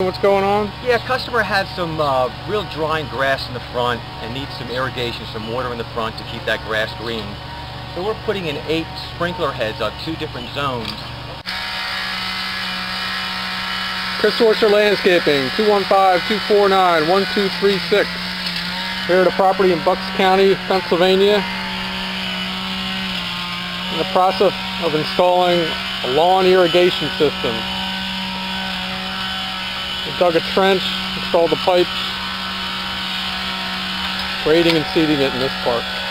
what's going on? Yeah, customer had some real drying grass in the front and needs some irrigation, some water in the front to keep that grass green. So we're putting in 8 sprinkler heads on 2 different zones. Chris Orchard Landscaping, 215-249-1236. Here at a property in Bucks County, Pennsylvania. In the process of installing a lawn irrigation system. We dug a trench, installed the pipes, grading and seeding it in this part.